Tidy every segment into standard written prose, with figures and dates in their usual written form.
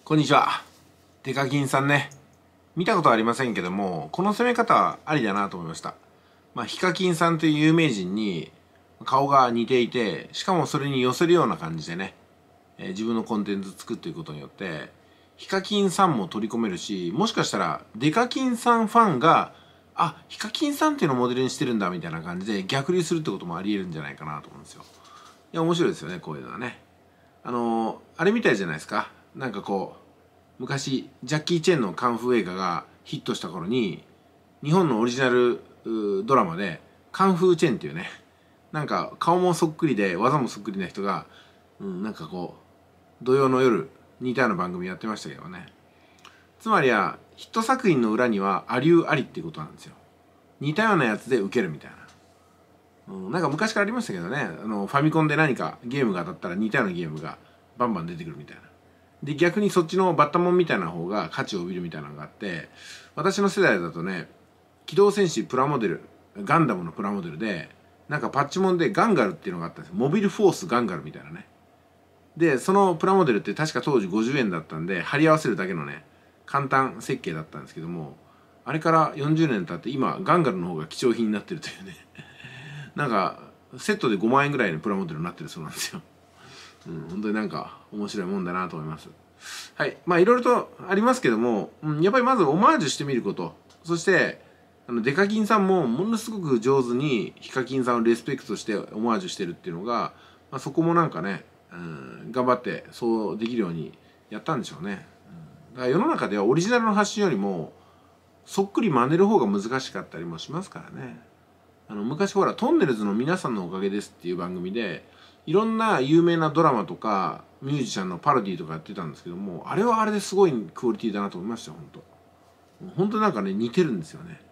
こんにちは。デカキンさんね。見たことはありませんけども、この攻め方はありだなと思いました。ヒカキンさんという有名人に顔が似ていて、しかもそれに寄せるような感じでね、自分のコンテンツ作っていくことによって、ヒカキンさんも取り込めるし、もしかしたらデカキンさんファンが、ヒカキンさんっていうのをモデルにしてるんだみたいな感じで逆流するってこともあり得るんじゃないかなと思うんですよ。いや、面白いですよね、こういうのはね。あれみたいじゃないですか。なんかこう、昔ジャッキー・チェンのカンフー映画がヒットした頃に日本のオリジナルドラマでカンフー・チェンっていうね、なんか顔もそっくりで技もそっくりな人が、なんかこう土曜の夜似たような番組やってましたけどね。つまりはヒット作品の裏にはアリューありっていうことなんですよ。似たようなやつでウケるみたいな、なんか昔からありましたけどね、ファミコンで何かゲームが当たったら似たようなゲームがバンバン出てくるみたいな。で逆にそっちのバッタモンみたいな方が価値を帯びるみたいなのがあって、私の世代だとね、機動戦士プラモデル、ガンダムのプラモデルでなんかパッチモンでガンガルっていうのがあったんですよ。モビルフォースガンガルみたいなね。でそのプラモデルって確か当時50円だったんで貼り合わせるだけのね簡単設計だったんですけども、あれから40年経って今ガンガルの方が貴重品になってるというねなんかセットで5万円ぐらいのプラモデルになってるそうなんですよ。本当になんか面白いもんだなと思います。はい。いろいろとありますけども、やっぱりまずオマージュしてみること。そして、デカキンさんもものすごく上手にヒカキンさんをリスペクトしてオマージュしてるっていうのが、そこもなんかね、頑張ってそうできるようにやったんでしょうね。だから世の中ではオリジナルの発信よりも、そっくり真似る方が難しかったりもしますからね。昔ほら、トンネルズの皆さんのおかげですっていう番組で、いろんな有名なドラマとかミュージシャンのパロディーとかやってたんですけども、あれはあれですごいクオリティだなと思いましたよ。本当なんかね似てるんですよね。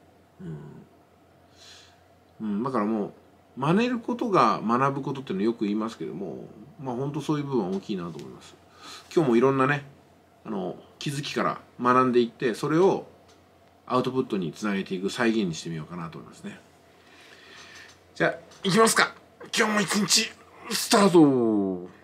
だからもう真似ることが学ぶことっていうのよく言いますけども、本当そういう部分は大きいなと思います。今日もいろんなね気づきから学んでいって、それをアウトプットにつなげていく再現にしてみようかなと思いますね。じゃあ行きますか。今日も一日スタート。